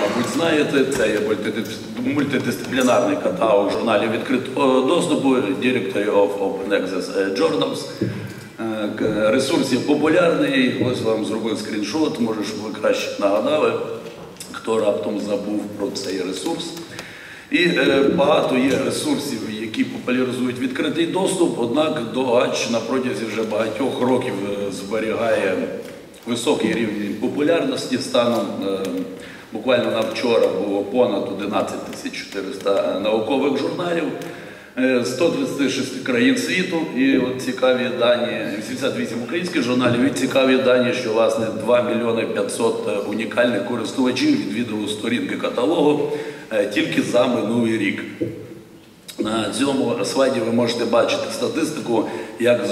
мабуть, знаєте, це є мультидисциплінарний каталог журналів відкритого доступу, Directory of Open Access Journals. Ресурс є популярний, ось вам зробив скріншот, може, щоб ви краще нагадали, хто раптом забув про цей ресурс. І багато є ресурсів, які популяризують відкритий доступ, однак ДОАЧ на протязі вже багатьох років зберігає високий рівень популярності. Станом буквально на вчора було понад 11 400 наукових журналів, 136 країн світу, і от цікаві дані, 88 українських журналів, і цікаві дані, що, власне, 2 мільйони 500 унікальних користувачів відвідали сторінки каталогу тільки за минулий рік. На цьому слайді ви можете бачити статистику, як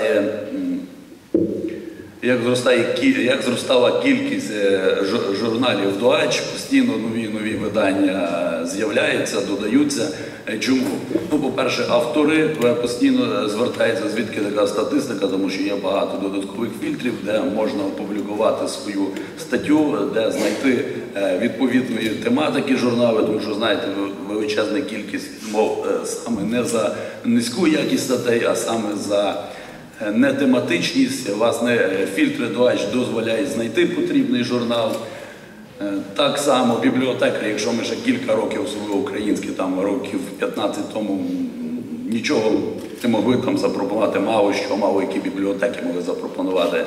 зростала кількість журналів ДОАЧ, постійно нові видання з'являються, додаються. Чому? Ну, по-перше, автори постійно звертаються, звідки така статистика, тому що є багато додаткових фільтрів, де можна опублікувати свою статтю, де знайти відповідної тематики журналу, тому що, знаєте, величезна кількість відмов саме не за низьку якість статей, а саме за нетематичність. Власне, фільтри ДОАЧ дозволяють знайти потрібний журнал. Так само бібліотекарі, якщо ми ще кілька років, особливо українські, там років 15 тому, нічого не могли там запропонувати, мало які бібліотеки могли запропонувати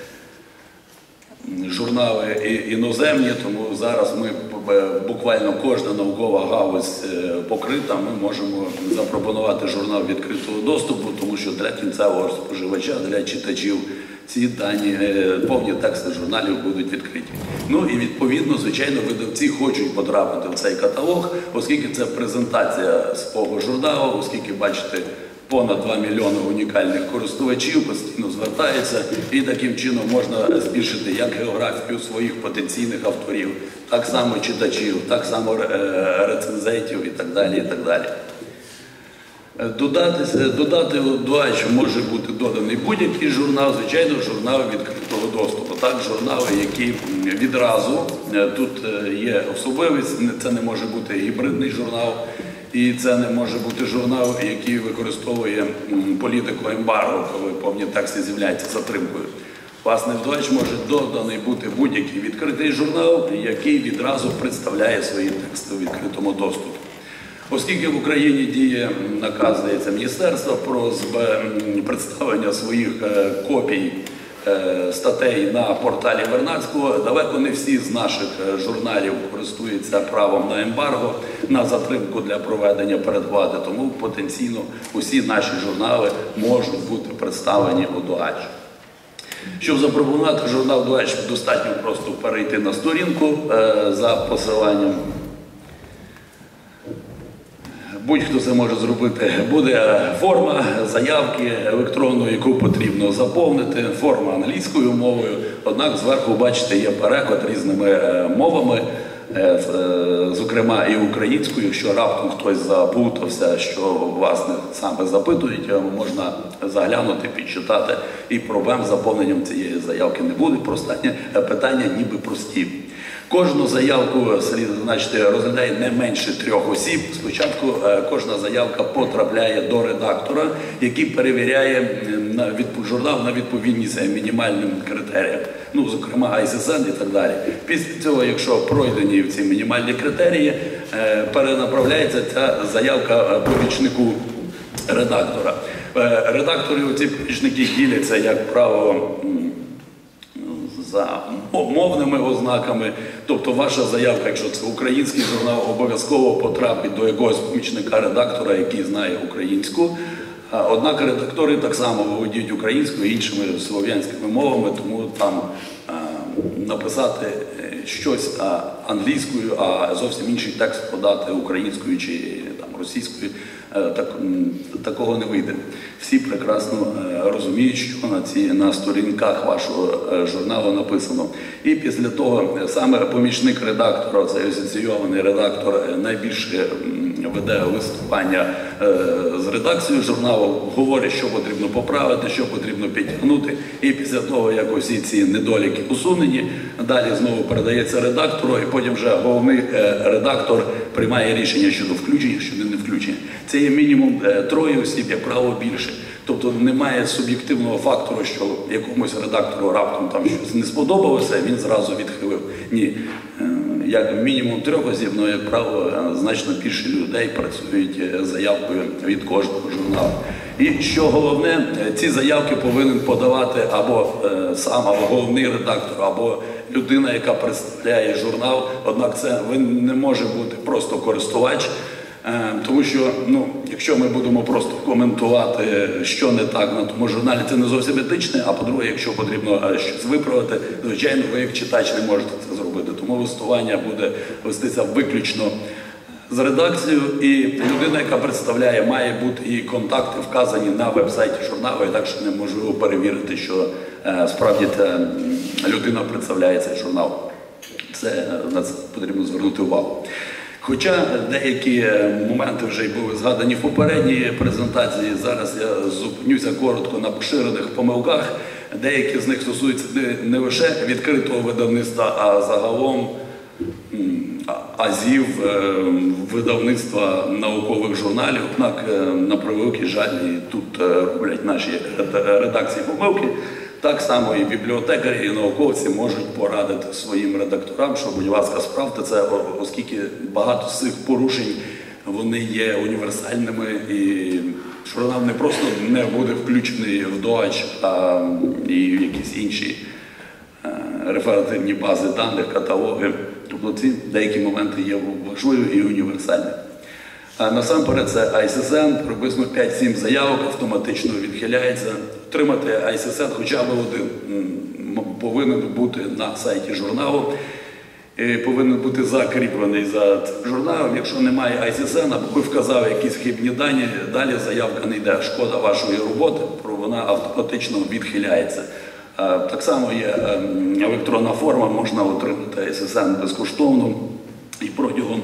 журнали іноземні, тому зараз ми буквально кожна наукова галузь покрита, ми можемо запропонувати журнал відкритого доступу, тому що для кінцевого споживача, для читачів ці дані, повні тексти журналів будуть відкриті. Ну і відповідно, звичайно, видавці хочуть потрапити в цей каталог, оскільки це презентація свого журналу, оскільки, бачите, понад 2 мільйони унікальних користувачів постійно звертаються, і таким чином можна збільшити як географію своїх потенційних авторів, так само читачів, так само рецензентів і так далі, і так далі. Додати ДОАЧ може бути доданий будь-який журнал, звичайно, журнали відкритого доступу. Так, журнали, які відразу, тут є особливість, це не може бути гібридний журнал, і це не може бути журнал, який використовує політику ембарго, коли повні тексти з'являються затримкою. Власне, в ДОАЧ може доданий бути будь-який відкритий журнал, який відразу представляє свої тексти у відкритому доступі. Оскільки в Україні діє наказ, здається, міністерства про представлення своїх копій статей на порталі Вернадського, далеко не всі з наших журналів користуються правом на ембарго, на затримку для проведення передплати, тому потенційно усі наші журнали можуть бути представлені у ДОАЧ. Щоб запропонувати журнал ДОАЧ, достатньо просто перейти на сторінку за посиланням. Будь-хто це може зробити. Буде форма заявки електронної, яку потрібно заповнити, форма англійською мовою, однак зверху, бачите, є переклад різними мовами, зокрема і українською. Якщо раптом хтось заплутався, що, власне, саме запитують, можна заглянути, підчитати, і проблем з заповненням цієї заявки не буде. Питання ніби прості. Кожну заявку, розглядає не менше 3 осіб. Спочатку кожна заявка потрапляє до редактора, який перевіряє журнал на відповідність мінімальним критеріям, ну, зокрема ISSN і так далі. Після цього, якщо пройдені ці мінімальні критерії, перенаправляється ця заявка помічнику редактора. Редактори, ці помічники діляться, як правило, за мовними ознаками, тобто ваша заявка, якщо це український журнал, обов'язково потрапить до якогось помічника-редактора, який знає українську. Однак редактори так само володіють українською і іншими слов'янськими мовами, тому там написати щось англійською, а зовсім інший текст подати українською чи російською, такого не вийде. Всі прекрасно розуміють, що на сторінках вашого журналу написано. І після того саме помічник редактора, цей асоційований редактор, найбільше веде листування з редакцією журналу, говорить, що потрібно поправити, що потрібно підтягнути. І після того, як усі ці недоліки усунені, далі знову передається редактору, і потім вже головний редактор приймає рішення щодо включення, щодо не включення. Це є мінімум 3 осіб, як правило, більше. Тобто немає суб'єктивного фактору, що якомусь редактору раптом там щось не сподобалося, він зразу відхилив. Ні. Як мінімум 3 осіб, але, як правило, значно більше людей працюють заявкою від кожного журналу. І що головне, ці заявки повинен подавати або сам, або головний редактор, або людина, яка представляє журнал. Однак це не може бути просто користувач. Тому що, якщо ми будемо просто коментувати, що не так на тому журналі, це не зовсім етичне, а по-друге, якщо потрібно щось виправити, звичайно, ви як читач не можете це зробити. Тому листування буде вестися виключно з редакцією, і людина, яка представляє, має бути і контакти вказані на веб-сайті журналу, і так, що неможливо перевірити, що справді та людина представляє цей журнал. На це потрібно звернути увагу. Хоча деякі моменти вже й були згадані в попередній презентації, зараз я зупинюся коротко на поширених помилках. Деякі з них стосуються не лише відкритого видавництва, а загалом азів видавництва наукових журналів. Однак, на превеликий жаль, і тут роблять наші редакції помилки. Так само і бібліотекарі, і науковці можуть порадити своїм редакторам, що, будь ласка, справте це, оскільки багато з цих порушень, вони є універсальними, і журнал не просто не буде включений в ДОАЧ, а і в якісь інші реферативні бази даних, каталоги. Тобто ці деякі моменти є важливі і універсальні. Насамперед це ISSN, приблизно 5-7 заявок автоматично відхиляється. Отримати ISSN хоча б один повинен бути на сайті журналу, повинен бути закріплений за журналом. Якщо немає ISSN, або ви вказали якісь хибні дані, далі заявка не йде. Шкода вашої роботи, вона автоматично відхиляється. Так само є електронна форма, можна отримати ISSN безкоштовно і протягом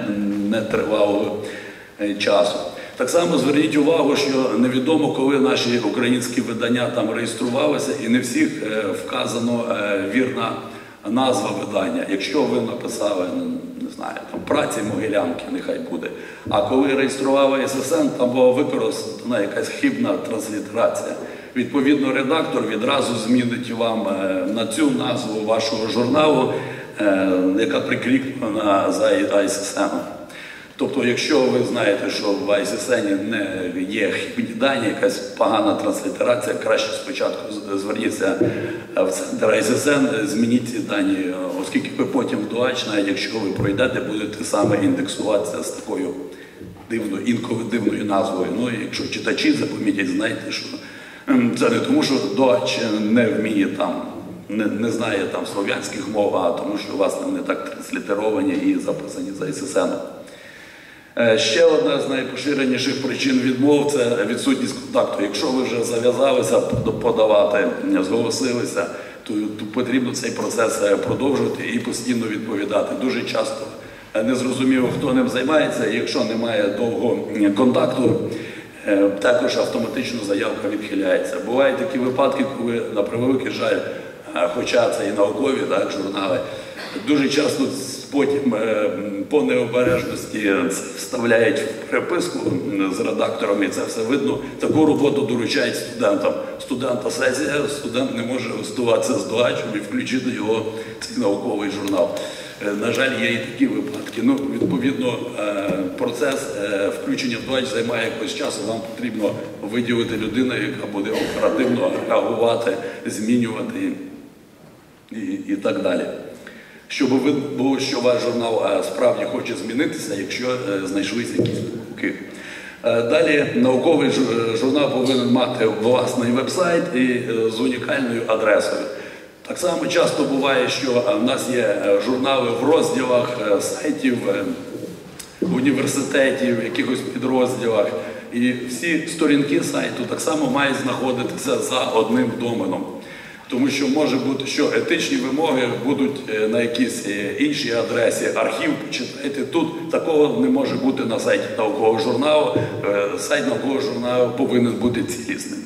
нетривалого часу. Так само зверніть увагу, що невідомо, коли наші українські видання там реєструвалися, і не всіх вказано вірна назва видання. Якщо ви написали, не знаю, там «Праці Могилянки», нехай буде, а коли реєстрували ISSN, там була використана якась хибна транслітерація. Відповідно, редактор відразу змінить вам на цю назву вашого журналу, яка прикріплена за ISSN. Тобто, якщо ви знаєте, що в ISSN не є хибні дані, якась погана транслітерація, краще спочатку зверніться в центр ISSN, змініть ці дані, оскільки ви потім в ДОАЧ, навіть якщо ви пройдете, будете саме індексуватися з такою інколи дивною назвою. Ну, і якщо читачі запам'ятають, знаєте, що це не тому, що ДОАЧ не вміє там, не знає там слов'янських мов, а тому, що у вас там не так транслітеровані і записані за ISSN. Ще одна з найпоширеніших причин відмов – це відсутність контакту. Якщо ви вже зав'язалися подавати, зголосилися, то потрібно цей процес продовжувати і постійно відповідати. Дуже часто незрозуміло, хто ним займається, і якщо немає довгого контакту, також автоматично заявка відхиляється. Бувають такі випадки, коли, на превеликий жаль, хоча це і наукові журнали, дуже часто потім по необережності вставляють в переписку з редактором, і це все видно. Таку роботу доручають студентам. Студента сесія, студент не може листуватися з ДОАЧем і включити його в цей науковий журнал. На жаль, є і такі випадки. Відповідно, процес включення в ДОАЧ займає якось часу. Вам потрібно виділити людину, яка буде оперативно реагувати, змінювати і так далі. Щоб видно було, що ваш журнал справді хоче змінитися, якщо знайшлися якісь помилки. Далі науковий журнал повинен мати власний веб-сайт і з унікальною адресою. Так само часто буває, що в нас є журнали в розділах сайтів, університетів, якихось підрозділах. І всі сторінки сайту так само мають знаходитися за одним доменом. Тому що може бути, що етичні вимоги будуть на якійсь іншій адресі, архів почитайте. Тут такого не може бути на сайті наукового журналу. Сайт наукового журналу повинен бути цілісним.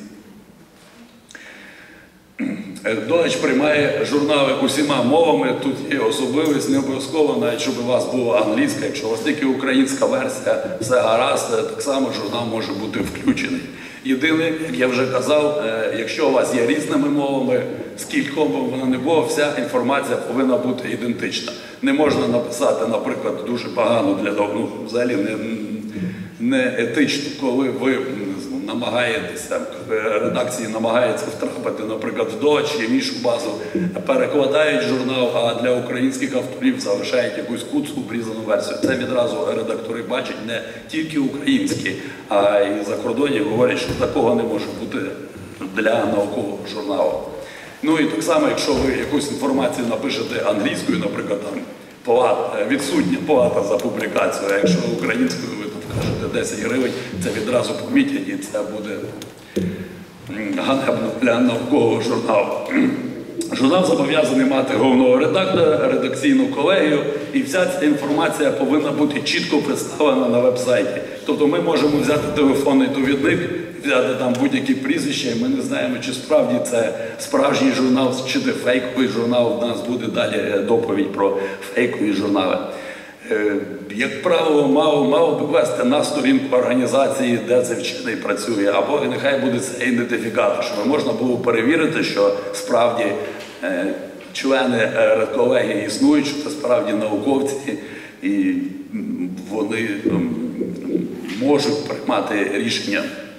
Догач приймає журнали усіма мовами, тут є особливість, не обов'язково, навіть щоб у вас була англійська, якщо у вас тільки українська версія, все гаразд, так само журнал може бути включений. Єдине, як я вже казав, якщо у вас є різними мовами, з кількома вона не було, вся інформація повинна бути ідентична. Не можна написати, наприклад, дуже погано для взагалі не етично, коли ви намагаєтеся, редакції намагаються втрапити, наприклад, в Догач чи в іншу базу, перекладають журнал, а для українських авторів залишають якусь куцку, обрізану версію. Це відразу редактори бачать не тільки українські, а й за кордоні говорять, що такого не може бути для наукового журналу. Ну і так само, якщо ви якусь інформацію напишете англійською, наприклад, там відсутня плата за публікацію, а якщо українською ви кажете 10 гривень, це відразу помітять, і це буде ганебно для наукового журналу. Журнал зобов'язаний мати головного редактора, редакційну колегію, і вся ця інформація повинна бути чітко представлена на веб-сайті. Тобто ми можемо взяти телефонний довідник, взяти там будь-які прізвища, і ми не знаємо, чи справді це справжній журнал, чи це фейковий журнал. У нас буде далі доповідь про фейкові журнали. Як правило, мало би вести на сторінку організації, де цей вчений працює, або нехай буде цей ідентифікатор, щоб можна було перевірити, що справді члени редколегії існують, що це справді науковці, і вони можуть приймати рішення.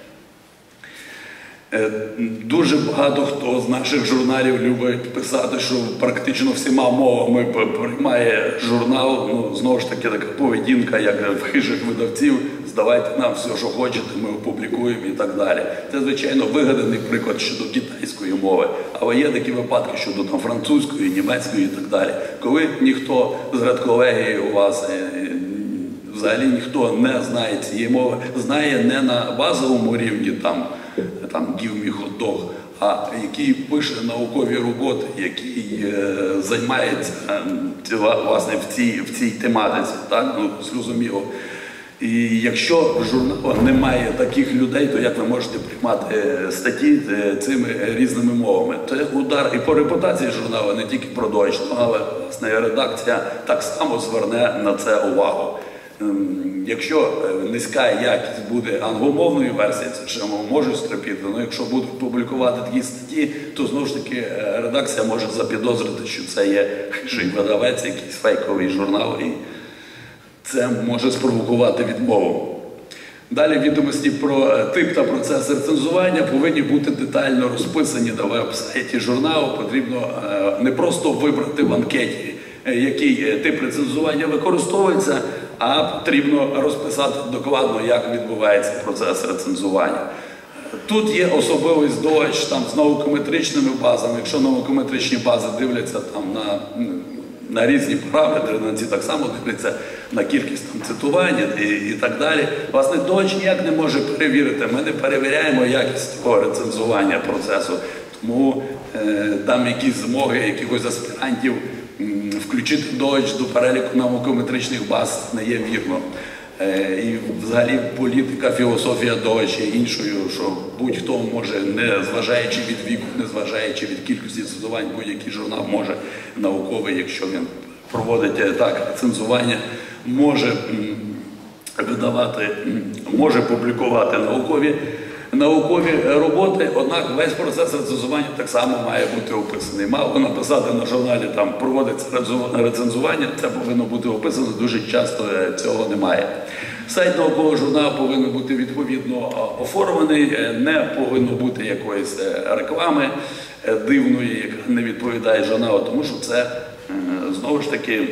Дуже багато хто з наших журналів любить писати, що практично всіма мовами приймає журнал. Ну, знову ж таки, така поведінка, як в хижих видавців, здавайте нам все, що хочете, ми опублікуємо і так далі. Це, звичайно, вигаданий приклад щодо китайської мови, але є такі випадки щодо там, французької, німецької і так далі. Коли ніхто з редколегії у вас, взагалі ніхто не знає цієї мови, знає не на базовому рівні, там give me hot dog, а який пише наукові роботи, який займається власне в цій тематиці, так? Ну, зрозуміло. І якщо в журналах немає таких людей, то як ви можете приймати статті цими різними мовами? Це удар і по репутації журналу, не тільки про Догач, але власне редакція так само зверне на це увагу. Якщо низька якість буде англомовної версії, це ще можуть стерпіти, але якщо будуть публікувати такі статті, то знову ж таки редакція може запідозрити, що це є хижий видавець, якийсь фейковий журнал, і це може спровокувати відмову. Далі відомості про тип та процес рецензування повинні бути детально розписані на веб-сайті журналу. Потрібно не просто вибрати в анкеті, який тип рецензування використовується, а потрібно розписати докладно, як відбувається процес рецензування. Тут є особливість Догач з наукометричними базами. Якщо наукометричні бази дивляться на різні параметри, на ці так само дивляться на кількість цитувань і так далі. Власне, Догач ніяк не може перевірити. Ми не перевіряємо якість цього рецензування процесу. Тому там якісь змоги якихось аспірантів включити Догач до переліку наукометричних баз не є вірно. І взагалі політика, філософія Догача є іншою, що будь-хто може, не зважаючи від віку, не зважаючи від кількості цитувань, будь-який журнал може науковий, якщо він проводить так рецензування, може видавати, може публікувати наукові роботи, однак весь процес рецензування так само має бути описаний. Мало написати на журналі, там проводиться рецензування, це повинно бути описано, дуже часто цього немає. Сайт наукового журналу повинен бути відповідно оформлений, не повинно бути якоїсь реклами дивної, яка не відповідає журналу, тому що це, знову ж таки,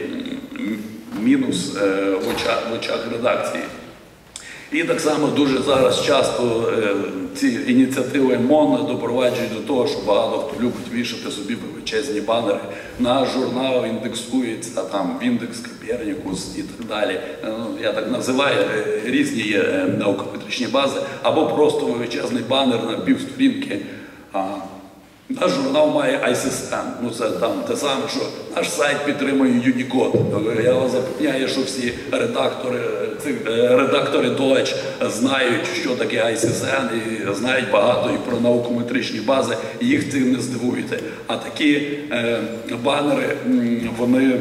мінус в очах редакції. І так само дуже зараз часто ці ініціативи МОН допроваджують до того, що багато хто любить вішати собі величезні банери. Наш журнал індексується, там, в індекс Копернікус і так далі. Я так називаю, різні є наукометричні бази, або просто величезний банер на півсторінки. Наш журнал має ISSN, ну це там те саме, що наш сайт підтримує Unicode. Я вас запевняю, що всі редактори Deutsch знають, що таке ISSN, і знають багато і про наукометричні бази, і їх цим не здивуєте. А такі банери, вони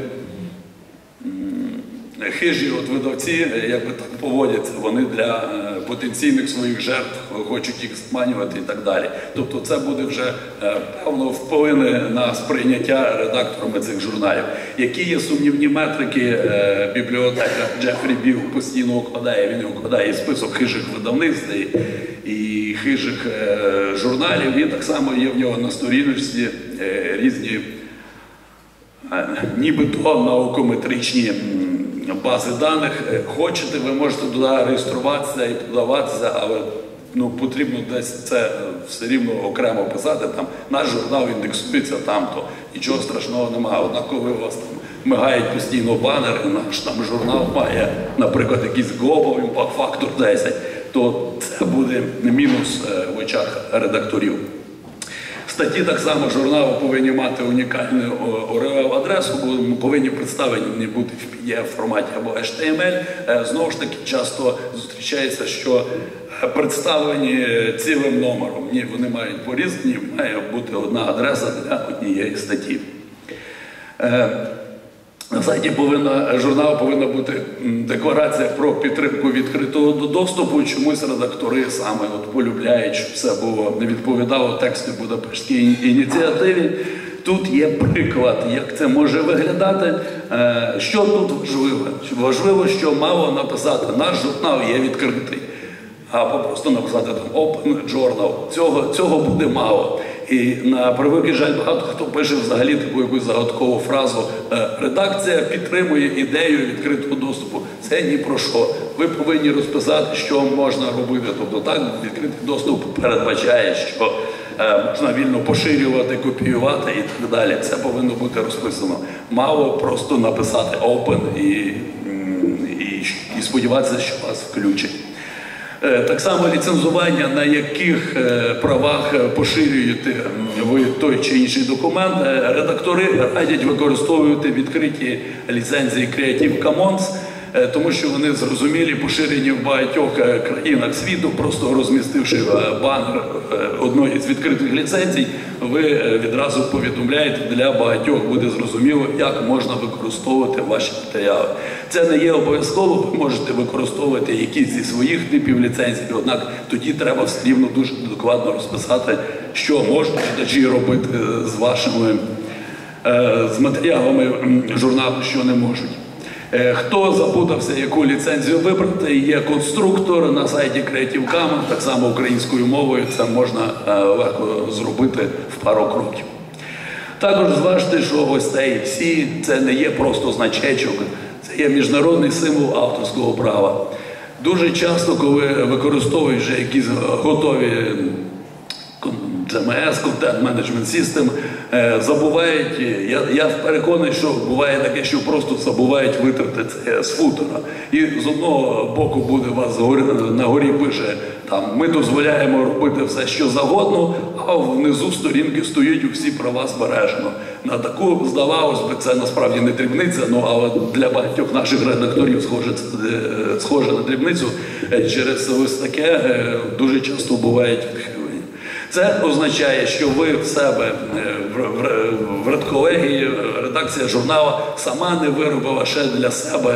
хижі от видавці, як би так поводяться, вони для потенційних своїх жертв хочуть їх зманювати і так далі. Тобто це буде вже певно вплине на сприйняття редакторами цих журналів. Які є сумнівні метрики, бібліотека Джефрі Біл постійно укладає, він укладає і список хижих видавництв і хижих журналів, і так само є в нього на сторіночці різні нібито наукометричні бази даних. Хочете, ви можете туди реєструватися і подаватися, але потрібно десь це все рівно окремо писати. Там наш журнал індексується там-то, нічого страшного немає. Однак, коли у вас там мигають постійно банери, наш там журнал має, наприклад, якийсь Global Impact Factor 10, то це буде мінус в очах редакторів. Статті так само журналу повинні мати унікальну URL-адресу, повинні представлені бути в PDF-форматі або HTML. Знову ж таки, часто зустрічається, що представлені цілим номером. Ні, вони мають порізані, має бути одна адреса для однієї статті. На сайті журналу повинна бути декларація про підтримку відкритого доступу. Чомусь редактори саме полюбляють, щоб все було не відповідало тексту Будапештській ініціативі. Тут є приклад, як це може виглядати. Що тут важливо? Важливо, що мало написати «Наш журнал є відкритий», або просто написати там «Open Journal». Цього буде мало. І на превеликий жаль, багато хто пише взагалі таку якусь загадкову фразу «Редакція підтримує ідею відкритого доступу». Це ні про що. Ви повинні розписати, що можна робити. Тобто так, відкритий доступ передбачає, що можна вільно поширювати, копіювати і так далі. Це повинно бути розписано. Мало просто написати «Open» і сподіватися, що вас включать. Так само ліцензування, на яких правах поширюєте ви той чи інший документ. Редактори радять використовувати відкриті ліцензії Creative Commons, тому що вони зрозумілі, поширені в багатьох країнах світу. Просто розмістивши банер одної з відкритих ліцензій, ви відразу повідомляєте, для багатьох буде зрозуміло, як можна використовувати ваші матеріали. Це не є обов'язково, ви можете використовувати якісь зі своїх типів ліцензій, однак тоді треба все рівно дуже докладно розписати, що можуть читачі робити з матеріалами журналу, що не можуть. Хто запутався, яку ліцензію вибрати, є конструктор на сайті Creative Commons, так само українською мовою, це можна легко зробити в пару кроків. Також зважте, що ось цей всі, це не є просто значечок, це є міжнародний символ авторського права. Дуже часто, коли використовують вже якісь готові CMS, Content Management System, забувають, я переконаний, що буває таке, що просто забувають витрати це з футера. І з одного боку буде у вас на горі пише, там, ми дозволяємо робити все, що завгодно, а внизу сторінки стоять усі права збережено. На таку, здавалось би, це насправді не дрібниця, але для багатьох наших редакторів схоже на дрібницю. Через ось таке дуже часто бувають відхилення. Це означає, що ви в себе в редколегії, редакція журналу сама не виробила ще для себе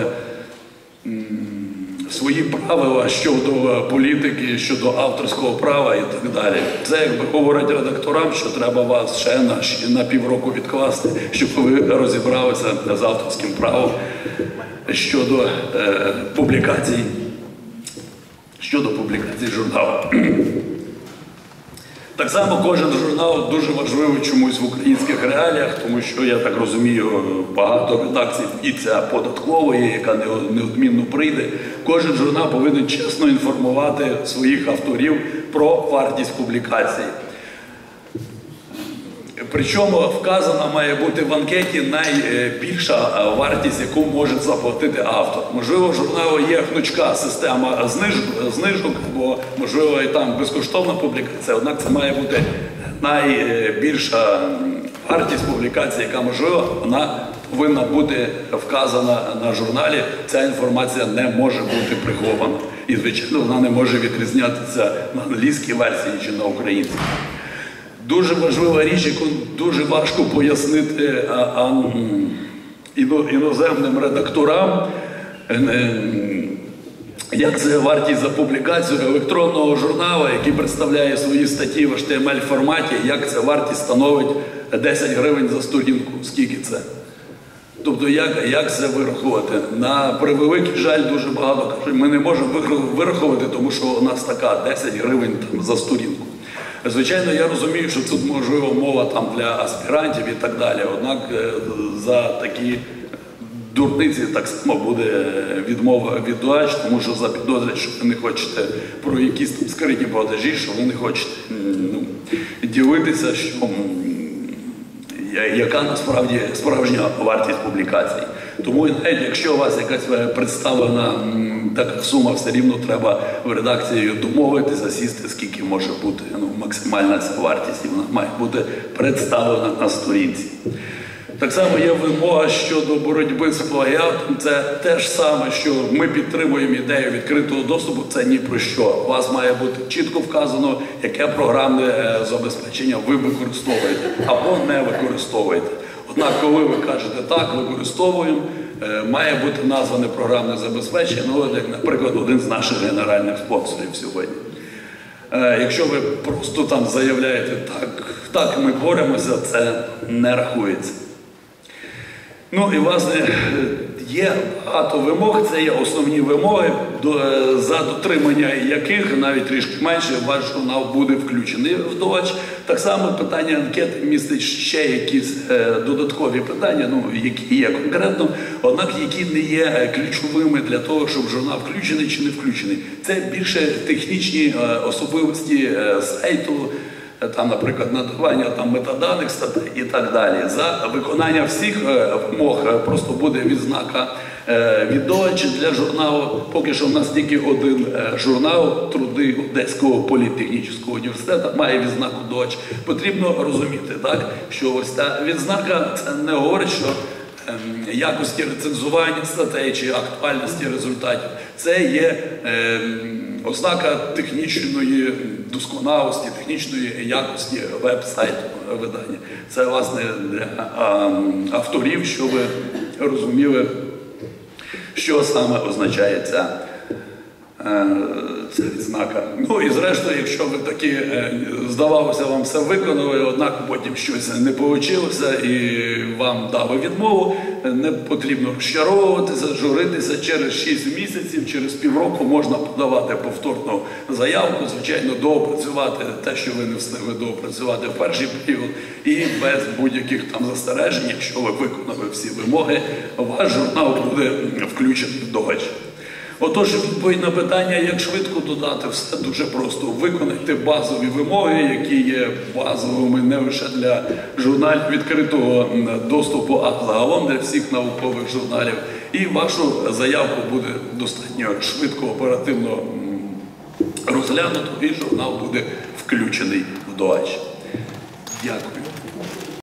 свої правила щодо політики, щодо авторського права і так далі. Це якби говорить редакторам, що треба вас ще на півроку відкласти, щоб ви розібралися з авторським правом щодо публікацій журналу. Так само кожен журнал дуже важливий чомусь в українських реаліях, тому що, я так розумію, багато редакцій боїться податкової, яка неодмінно прийде. Кожен журнал повинен чесно інформувати своїх авторів про вартість публікації. Причому вказана має бути в анкеті найбільша вартість, яку може заплатити автор. Можливо, в журналу є гнучка система знижок, або, можливо, і там безкоштовна публікація, однак це має бути найбільша вартість публікації, яка можлива, вона повинна бути вказана на журналі. Ця інформація не може бути прихована. І, звичайно, вона не може відрізнятися на англійській версії чи на українській. Дуже важлива річ, яку дуже важко пояснити іноземним редакторам, як це вартість за публікацію електронного журналу, який представляє свої статті в HTML-форматі, як ця вартість становить 10 гривень за сторінку. Скільки це? Тобто, як це вирахувати? На превеликий жаль, дуже багато кажуть, ми не можемо вирахувати, тому що у нас така 10 гривень там, за сторінку. Звичайно, я розумію, що тут можливо мова там для аспірантів і так далі, однак за такі дурниці так само буде відмова від ДОАЧ, тому що запідозрять, що ви не хочете про якісь там скриті платежі, що ви не хочете ділитися, що, яка насправді справжня вартість публікацій. Тому навіть якщо у вас якась представлена така сума, все рівно треба в редакції домовитися, сісти, скільки може бути максимальна ця вартість, і вона має бути представлена на сторінці. Так само є вимога щодо боротьби з плагіатом. Це те ж саме, що ми підтримуємо ідею відкритого доступу, це ні про що. У вас має бути чітко вказано, яке програмне забезпечення ви використовуєте або не використовуєте. Однак, коли ви кажете так, використовуємо, має бути назване програмне забезпечення, як, наприклад, один з наших генеральних спонсорів сьогодні. Якщо ви просто там заявляєте так, ми боремося, це не рахується. Ну і, власне, є багато вимог, це є основні вимоги, за дотримання яких, навіть трішки менше, ваш журнал буде включений в ДОАЧ. Так само питання анкети містить ще якісь додаткові питання, які є конкретно, однак які не є ключовими для того, щоб журнал включений чи не включений. Це більше технічні особливості сайту, там, наприклад, надавання метаданих статей і так далі. За виконання всіх вимог просто буде відзнака від ДОАЧ для журналу. Поки що в нас тільки один журнал «Труди Одеського політехнічного університету» має відзнаку ДОАЧ. Потрібно розуміти, так, що ось ця відзнака це не говорить, що якості рецензування статей чи актуальності результатів. Це є ознака технічної досконалості, технічної якості веб-сайту видання. Це, власне, для авторів, щоб ви розуміли, що саме означає ця відзнака. Ну і зрештою, якщо ви таки, здавалося, вам все виконали, однак потім щось не вийшло і вам дали відмову, не потрібно розчаровуватися, журитися. Через 6 місяців, через півроку можна подавати повторну заявку, звичайно, доопрацювати те, що ви не встигли доопрацювати в перший період, і без будь-яких там застережень, якщо ви виконали всі вимоги, ваш журнал буде включений в ДОАЧ. Отож, відповідь на питання, як швидко додати, все дуже просто. Виконайте базові вимоги, які є базовими не лише для журналів відкритого доступу, а загалом для всіх наукових журналів. І вашу заявку буде достатньо швидко, оперативно розглянуто, і журнал буде включений в ДОАЧ. Дякую.